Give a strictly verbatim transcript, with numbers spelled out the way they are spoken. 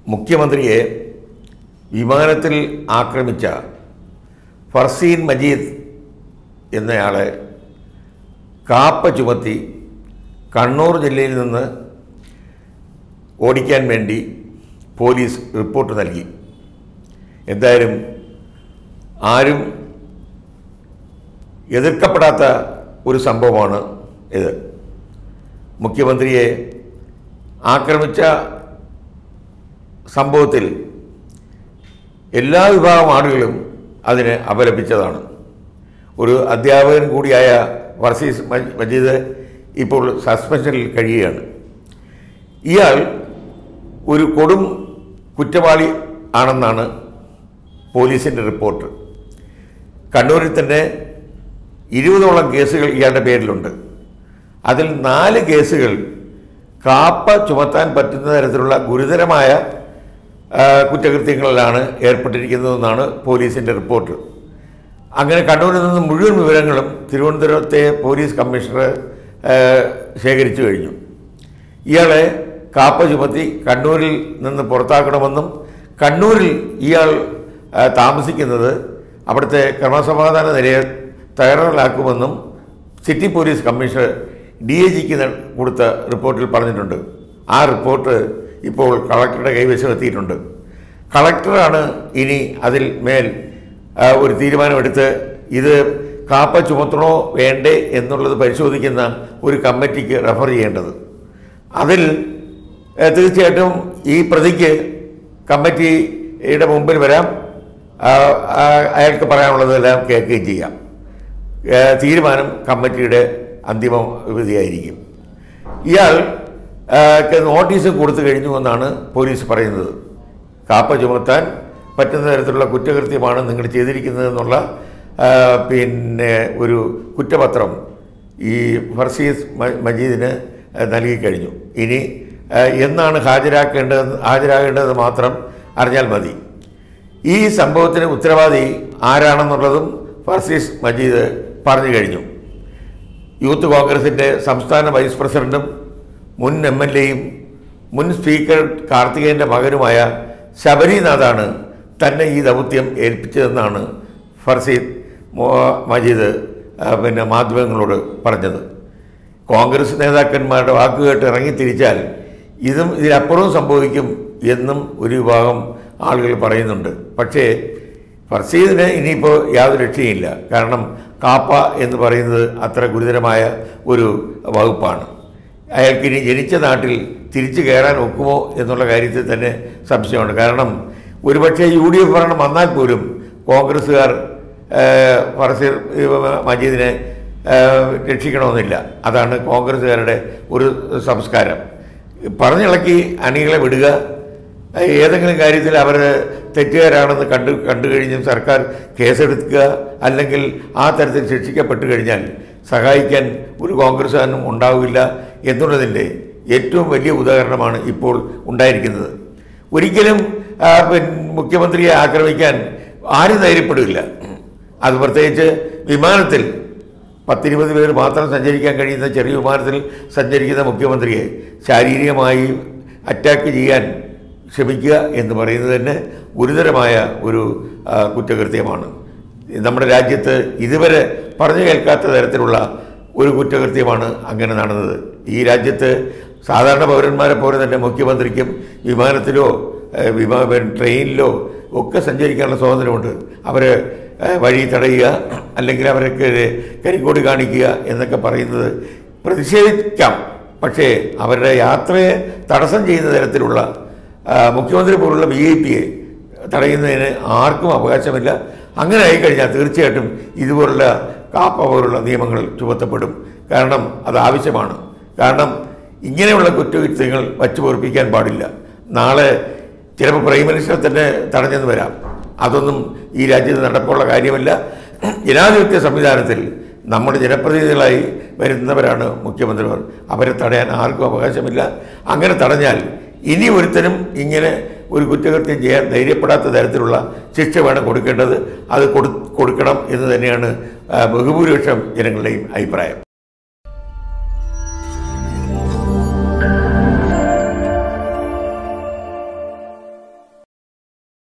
മുഖ്യമന്ത്രിയെ വിമാനത്തിൽ ആക്രമിച്ച ഫർസീൻ മജീദ് എന്നയാളെ കാപ്പ ചുമത്തി കണ്ണൂർ ജില്ലയിൽ നിന്ന് ഓടിക്കാൻ വേണ്ടി പോലീസ് റിപ്പോർട്ട് നൽകി. എന്തായാലും ആരും എതിർക്കപ്പെടാത്ത ഒരു സംഭവമാണ് ഇത്. മുഖ്യമന്ത്രിയെ ആക്രമിച്ച സംഭവത്തിൽ എല്ലാ വിഭാഗം ആളുകളും അതിനെ അപലപിച്ചതാണ്. ഒരു അധ്യാപകൻ കൂടിയായ ഫർസീൻ മജീദ് ഇപ്പോൾ സസ്പെൻഷനിൽ കഴിയുകയാണ്. ഇയാൾ ഒരു കൊടും കുറ്റവാളി ആണെന്നാണ് പോലീസിൻ്റെ റിപ്പോർട്ട്. കണ്ണൂരിൽ തന്നെ ഇരുപതോളം കേസുകൾ ഇയാളുടെ പേരിലുണ്ട്. അതിൽ നാല് കേസുകൾ കാപ്പ ചുമത്താൻ പറ്റുന്ന തരത്തിലുള്ള ഗുരുതരമായ കുറ്റകൃത്യങ്ങളിലാണ് ഏർപ്പെട്ടിരിക്കുന്നതെന്നാണ് പോലീസിൻ്റെ റിപ്പോർട്ട്. അങ്ങനെ കണ്ണൂരിൽ നിന്ന് മുഴുവൻ വിവരങ്ങളും തിരുവനന്തപുരത്തെ പോലീസ് കമ്മീഷണർ ശേഖരിച്ചു കഴിഞ്ഞു. ഇയാളെ കാപ്പ ചുമത്തി കണ്ണൂരിൽ നിന്ന് പുറത്താക്കണമെന്നും കണ്ണൂരിൽ ഇയാൾ താമസിക്കുന്നത് അവിടുത്തെ ക്രമസമാധാന നിലയെ തകരാറിലാക്കുമെന്നും city police commissioner D I ജിക്ക് കൊടുത്ത റിപ്പോർട്ടിൽ പറഞ്ഞിട്ടുണ്ട്. ആ റിപ്പോർട്ട് ഇപ്പോൾ കളക്ടറുടെ കൈവശം എത്തിയിട്ടുണ്ട്. കളക്ടറാണ് ഇനി അതിൽ മേൽ ഒരു തീരുമാനമെടുത്ത് ഇത് കാപ്പ ചുമത്തണോ വേണ്ടേ എന്നുള്ളത് പരിശോധിക്കുന്ന ഒരു കമ്മിറ്റിക്ക് റെഫർ ചെയ്യേണ്ടത്. അതിൽ തീർച്ചയായിട്ടും ഈ പ്രതിക്ക് കമ്മിറ്റിയുടെ മുമ്പിൽ വരാം, അയാൾക്ക് പറയാനുള്ളതെല്ലാം കേൾക്കുകയും ചെയ്യാം. തീരുമാനം കമ്മിറ്റിയുടെ അന്തിമ വിധിയായിരിക്കും. ഇയാൾ നോട്ടീസ് കൊടുത്തു കഴിഞ്ഞു എന്നാണ് പോലീസ് പറയുന്നത്. കാപ്പ ചുമത്താൻ പറ്റുന്ന തരത്തിലുള്ള കുറ്റകൃത്യമാണ് നിങ്ങൾ ചെയ്തിരിക്കുന്നതെന്നുള്ള പിന്നെ ഒരു കുറ്റപത്രം ഈ ഫർസീൻ മജീദിന് നൽകിക്കഴിഞ്ഞു. ഇനി എന്നാണ് ഹാജരാക്കേണ്ടത് ഹാജരാകേണ്ടത് മാത്രം അറിഞ്ഞാൽ മതി. ഈ സംഭവത്തിന് ഉത്തരവാദി ആരാണെന്നുള്ളതും ഫർസീൻ മജീദ് പറഞ്ഞു കഴിഞ്ഞു. യൂത്ത് കോൺഗ്രസിൻ്റെ സംസ്ഥാന വൈസ് പ്രസിഡന്റും മുൻ എം എൽ എയും മുൻ സ്പീക്കർ കാർത്തികേയൻ്റെ മകനുമായ ശബരിനാഥാണ് തന്നെ ഈ ദൗത്യം ഏൽപ്പിച്ചതെന്നാണ് ഫർസീൻ മജീദ് പിന്നെ മാധ്യമങ്ങളോട് പറഞ്ഞത്. കോൺഗ്രസ് നേതാക്കന്മാരുടെ വാക്കുകേട്ട് ഇറങ്ങിത്തിരിച്ചാൽ ഇതും ഇതിനപ്പുറവും സംഭവിക്കും എന്നും ഒരു വിഭാഗം ആളുകൾ പറയുന്നുണ്ട്. പക്ഷേ ഫർസീദിന് ഇനിയിപ്പോൾ യാതൊരു രക്ഷയില്ല. കാരണം കാപ്പ എന്ന് പറയുന്നത് അത്ര ഗുരുതരമായ ഒരു വകുപ്പാണ്. അയാൾക്കിനി ജനിച്ച നാട്ടിൽ തിരിച്ചു കയറാൻ ഒക്കുമോ എന്നുള്ള കാര്യത്തിൽ തന്നെ സംശയമുണ്ട്. കാരണം ഒരുപക്ഷെ യു ഡി എഫ് ഭരണം വന്നാൽ പോലും കോൺഗ്രസ്സുകാർ ഫർസീൻ മജീദിനെ രക്ഷിക്കണമെന്നില്ല. അതാണ് കോൺഗ്രസ്സുകാരുടെ ഒരു സംസ്കാരം. പറഞ്ഞിളക്കി അണികളെ വിടുക, ഏതെങ്കിലും കാര്യത്തിൽ അവർ തെറ്റുകാരാണെന്ന് കണ്ടു കണ്ടു കഴിഞ്ഞും സർക്കാർ കേസെടുക്കുക, അല്ലെങ്കിൽ ആ തരത്തിൽ ശിക്ഷിക്കപ്പെട്ടു കഴിഞ്ഞാൽ സഹായിക്കാൻ ഒരു കോൺഗ്രസ്സുകാരനും ഉണ്ടാവില്ല എന്നുള്ളതിൻ്റെ ഏറ്റവും വലിയ ഉദാഹരണമാണ് ഇപ്പോൾ ഉണ്ടായിരിക്കുന്നത്. ഒരിക്കലും മുഖ്യമന്ത്രിയെ ആക്രമിക്കാൻ ആരും ധൈര്യപ്പെടില്ല. അത് പ്രത്യേകിച്ച് വിമാനത്തിൽ പത്തിരുപത് പേർ മാത്രം സഞ്ചരിക്കാൻ കഴിയുന്ന ചെറിയ വിമാനത്തിൽ സഞ്ചരിക്കുന്ന മുഖ്യമന്ത്രിയെ ശാരീരികമായി അറ്റാക്ക് ചെയ്യാൻ ശ്രമിക്കുക എന്ന് പറയുന്നത് തന്നെ ഗുരുതരമായ ഒരു കുറ്റകൃത്യമാണ്. നമ്മുടെ രാജ്യത്ത് ഇതുവരെ പറഞ്ഞു കേൾക്കാത്ത തരത്തിലുള്ള ഒരു കുറ്റകൃത്യമാണ് അങ്ങനെ നടന്നത്. ഈ രാജ്യത്ത് സാധാരണ പൗരന്മാരെ പോലെ തന്നെ മുഖ്യമന്ത്രിക്കും വിമാനത്തിലോ വിമാ ട്രെയിനിലോ ഒക്കെ സഞ്ചരിക്കാനുള്ള സ്വാതന്ത്ര്യമുണ്ട്. അവർ വഴി തടയുക, അല്ലെങ്കിൽ അവർക്ക് കരിക്കോട് കാണിക്കുക എന്നൊക്കെ പറയുന്നത് പ്രതിഷേധിക്കാം. പക്ഷേ അവരുടെ യാത്രയെ തടസ്സം ചെയ്യുന്ന തരത്തിലുള്ള മുഖ്യമന്ത്രി പോലുള്ള വി ഐ പിയെ തടയുന്നതിന് ആർക്കും അവകാശമില്ല. അങ്ങനെ ആയിക്കഴിഞ്ഞാൽ തീർച്ചയായിട്ടും ഇതുപോലുള്ള കാപ്പ പോലുള്ള നിയമങ്ങൾ ചുമത്തപ്പെടും. കാരണം അത് ആവശ്യമാണ്. കാരണം ഇങ്ങനെയുള്ള കുറ്റകൃത്യങ്ങൾ വച്ചു പൊറുപ്പിക്കാൻ പാടില്ല. നാളെ ചിലപ്പോൾ പ്രൈം മിനിസ്റ്റർ തന്നെ തടഞ്ഞെന്ന് വരാം. അതൊന്നും ഈ രാജ്യത്ത് നടപ്പുള്ള കാര്യമല്ല. ജനാധിപത്യ സംവിധാനത്തിൽ നമ്മുടെ ജനപ്രതിനിധികളായി വരുന്നവരാണ് മുഖ്യമന്ത്രിമാർ. അവരെ തടയാൻ ആർക്കും അവകാശമില്ല. അങ്ങനെ തടഞ്ഞാൽ ഇനി ഒരുത്തനും ഇങ്ങനെ ഒരു കുറ്റകൃത്യം ചെയ്യാൻ ധൈര്യപ്പെടാത്ത തരത്തിലുള്ള ശിക്ഷ വേണം കൊടുക്കേണ്ടത്. അത് കൊടു കൊടുക്കണം എന്ന് തന്നെയാണ് ബഹുഭൂരിപക്ഷം ജനങ്ങളുടെയും അഭിപ്രായം.